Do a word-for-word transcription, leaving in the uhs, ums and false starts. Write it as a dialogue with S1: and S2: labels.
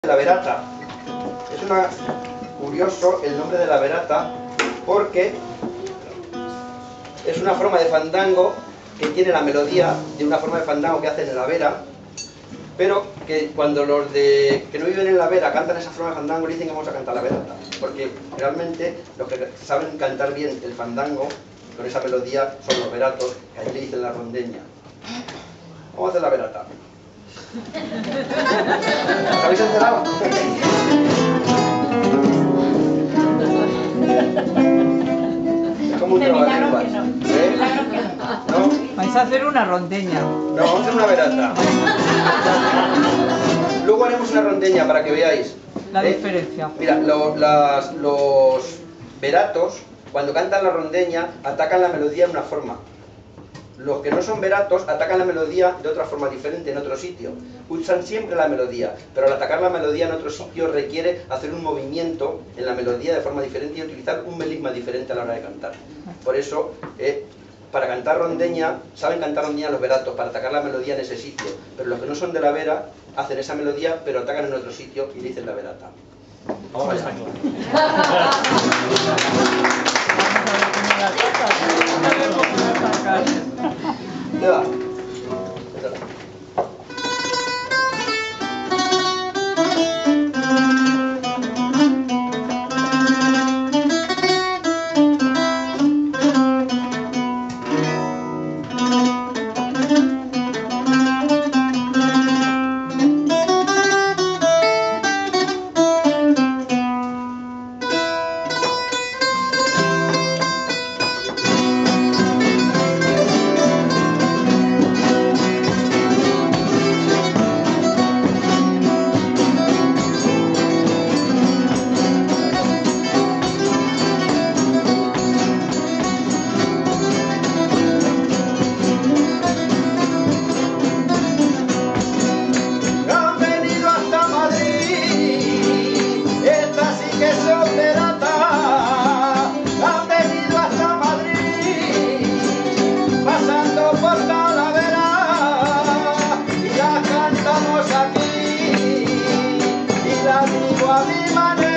S1: La verata. Es una, curioso el nombre de la verata porque es una forma de fandango que tiene la melodía de una forma de fandango que hacen en la vera, pero que cuando los de que no viven en la vera cantan esa forma de fandango le dicen que vamos a cantar la verata, porque realmente los que saben cantar bien el fandango con esa melodía son los veratos, que ahí le dicen la rondeña. Vamos a hacer la verata. ¿Os habéis enterado? Es como un trabalenguas. ¿Eh? ¿No?
S2: Vais a hacer una rondeña.
S1: No, vamos a hacer una verata. Luego haremos una rondeña para que veáis.
S2: La
S1: ¿Eh?
S2: diferencia.
S1: Mira, lo, las, los veratos, cuando cantan la rondeña, atacan la melodía en una forma. Los que no son veratos atacan la melodía de otra forma diferente, en otro sitio. Usan siempre la melodía, pero al atacar la melodía en otro sitio requiere hacer un movimiento en la melodía de forma diferente y utilizar un melisma diferente a la hora de cantar. Por eso, eh, para cantar rondeña, saben cantar rondeña los veratos, para atacar la melodía en ese sitio. Pero los que no son de la vera, hacen esa melodía, pero atacan en otro sitio y le dicen la verata. Vamos allá. ¿Qué va?
S3: A mi manera.